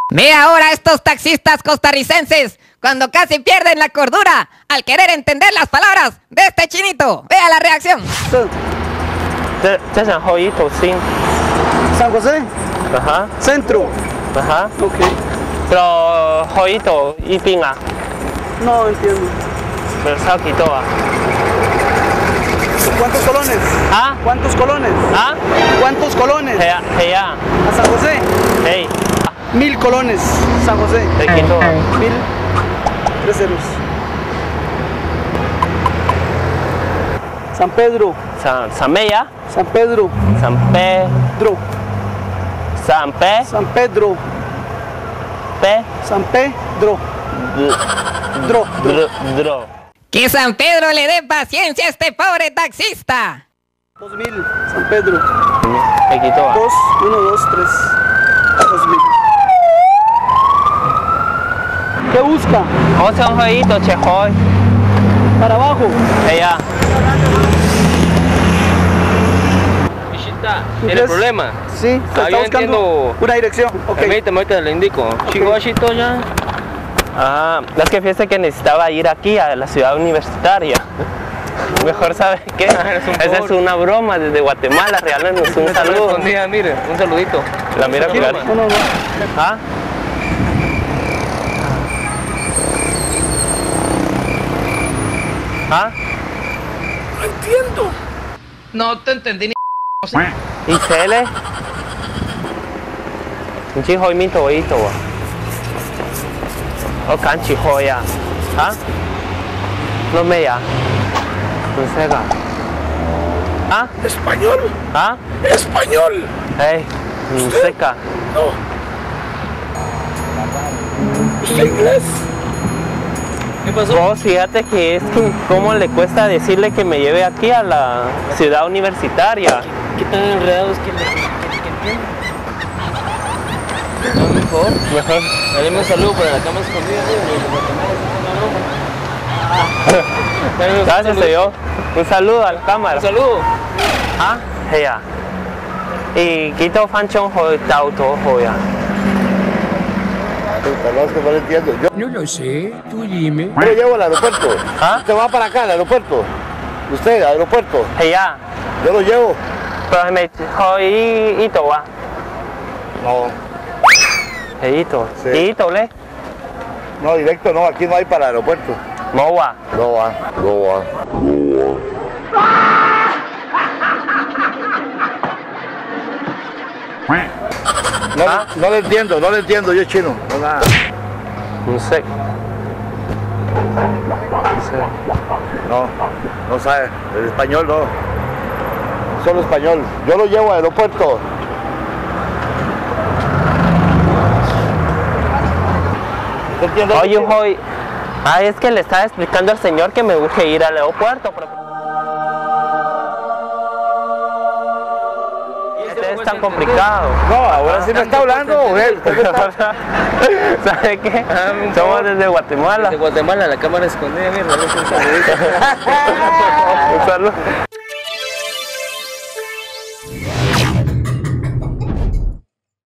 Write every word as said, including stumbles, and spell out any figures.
Ve ahora estos taxistas costarricenses cuando casi pierden la cordura al querer entender las palabras de este chinito. Vea la reacción. San José. Ajá. Centro. Ajá. Ok. Pero Joito y Pinga. No entiendo. Pero sao Quitoa. ¿Cuántos colones? ¿Ah? ¿Cuántos colones? ¿Ah? ¿Cuántos colones? Hea, hea. ¿A San José? Hey. Mil colones. San José. De Quitoa. Mil. Tres ceros. San Pedro. San, Sameya. San Pedro. San Pedro. San Pe. San Pedro. Pe. San Pedro. Dro. Dro. Dro. Que San Pedro le dé paciencia a este pobre taxista. Dos mil. San Pedro. De Quitoa. Dos. Uno, dos, tres. Dos mil. ¿Qué busca? Once un Joito, Chejoy. Para abajo. Hea. ¿Tiene problema? Sí, se Ah, está yo buscando entiendo. una dirección. Ok. Permítame, ahorita le indico. Chico, Washington ya. Ah, es que fíjese que necesitaba ir aquí a la ciudad universitaria. Mejor sabe qué. Es un Esa es favor. una broma desde Guatemala, regálenos un saludo. Escondida, mire, un saludito. La mira Tranquilo, claro. No, no, no. ¿Ah? ¿Ah? No entiendo. No te entendí ni. ¿Y Cele? Un chico y minto oíto. O canchi joya. ¿Ah? No me ya. No sé acá. ¿Ah? Español. ¿Ah? Español. Hey, no sé acá. No. ¿Usted inglés? ¿Qué pasó? Vos fíjate que es que cómo le cuesta decirle que me lleve aquí a la ciudad universitaria. ¿Qué tan enredados que le que, que entienden? No, mejor. Mejor. Dale un saludo para la cama escondida, mire, de Guatemala, es una broma. Gracias, señor. Un saludo a la cámara. Un saludo. ¿Ah? Ella. Y quito fanchón hoy auto joya. Es que no lo entiendo. Yo No lo sé, tú dime. lo llevo al aeropuerto. ¿Ah? Usted va para acá, al aeropuerto. Usted, al aeropuerto. Ella. Yo lo llevo. Pero me hoy ito ah. No, Ito. Sí. Ito le. no, directo no. Aquí no hay para el aeropuerto. Mowa. No va. No va. No, ¿Ah? no le entiendo, no le entiendo. Yo chino. No nada. No sé. No sé. No, no sabe. El español no. Solo español. Yo lo llevo al aeropuerto. ¿Usted entiende? Oye, hoy. Ah, es que le estaba explicando al señor que me urge ir al aeropuerto. Pero... Este es tan complicado. No, ahora sí me está hablando. Usted usted me está- ¿Sabe qué? Ah, un Somos favor. desde Guatemala. De Guatemala, la cámara escondida, mire, dale un saludito. Un saludo.